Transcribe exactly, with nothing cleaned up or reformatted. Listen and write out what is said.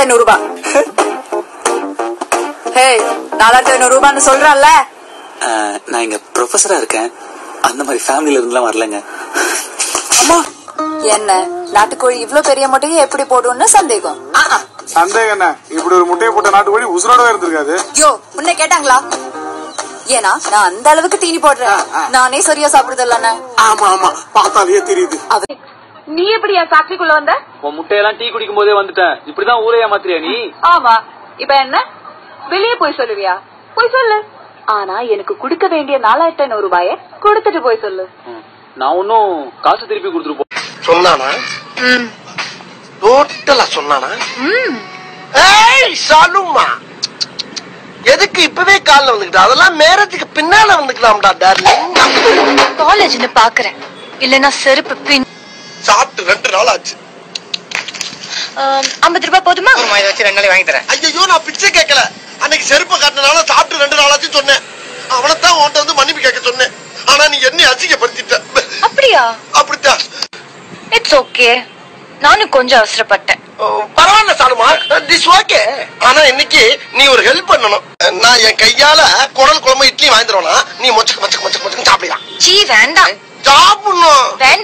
நாலாயிரத்தி ஐநூறு ரூபாய். ஹே, நாலாயிரத்தி ஐநூறு ரூபான்னு சொல்றல்ல. நான் இங்க ப்ரொஃபஸரா இருக்கேன். அந்த மாதிரி ஃபேமிலில இருந்துலாம் வரலங்க. அம்மா, என்ன நாட்டுக்கோழி இவ்வளவு பெரிய முட்டையை எப்படி போடும்னு சந்தேகம். சந்தேகம் என்ன? இப்படி ஒரு முட்டையை போட்ட நாட்டுக்கோழி உசுரோட இருந்திருக்காது. யோ, உன்னை கேட்டாங்களா? ஏன்னா நான் அந்த அளவுக்கு தீனி போடுறேன். நானே சரியா சாப்பிடுதல்ல. ஆமா ஆமா, பார்த்தாலே தெரியுது. நீ எப்படி என் ஃபேக்டரிக்குள்ள வந்த? உன் முட்டையெல்லாம் டீ குடிக்கும் போதே வந்துட்டேன். இப்படிதான் ஊரையா மாத்திரியா நீ? ஆமா. இப்ப என்ன, வெளியே போய் சொல்லுவியா? போய் சொல்லு. ஆனா எனக்கு கொடுக்க வேண்டிய நாலாயிரத்தி ஐநூறு ரூபாய கொடுத்துட்டு போய் சொல்லு. நான் ஒன்னும் காசு திருப்பி கொடுத்துட்டு சொன்னானா? டோட்டலா சொன்னானா? ஏய் சாலுமா, எதுக்கு இப்பவே கால்ல வந்துக்கிட்ட? அதெல்லாம் மேரேஜுக்கு பின்னால வந்துக்கலாம்டா டார்லிங். காலேஜ்னு பாக்குறேன், இல்லன்னா செருப்பு பின். சாப்பிட்டு ரெண்டு நாள் ஆச்சு. ஐம்பது ரூபாய் போதுமா? இதை வச்சு ரெண்டு நாளைக்கு வாங்கி தரேன். ஐயோ, நான் பிச்சை கேட்கல. அன்னைக்கு செருப்பை காட்டினால சாப்பிட்டு ரெண்டு நாள் ஆச்சு சொன்னேன். அவனைத்தான் உன்கிட்ட வந்து மன்னிப்பு கேட்க சொன்னேன். ஆனா நீ என்ன அசிங்கப்படுத்திட்ட. அப்படியா? அப்படித்தான். இட்ஸ் ஓகே, நானும் கொஞ்சம் அவசரப்பட்டேன். பரவாயில்ல சாலுமா, திஸ் ஓகே. ஆனா இன்னைக்கு நீ ஒரு ஹெல்ப் பண்ணணும். நான் என் கையால குடல் குழம்பு இட்லி வாங்கி தருவேனா, நீ மொச்சக்கு மொச்சக்கு மொச்சக்கு மொச்சக்கு சாப்பிடலாம். சீ, வேண்டாம். சாப்பிடணும்.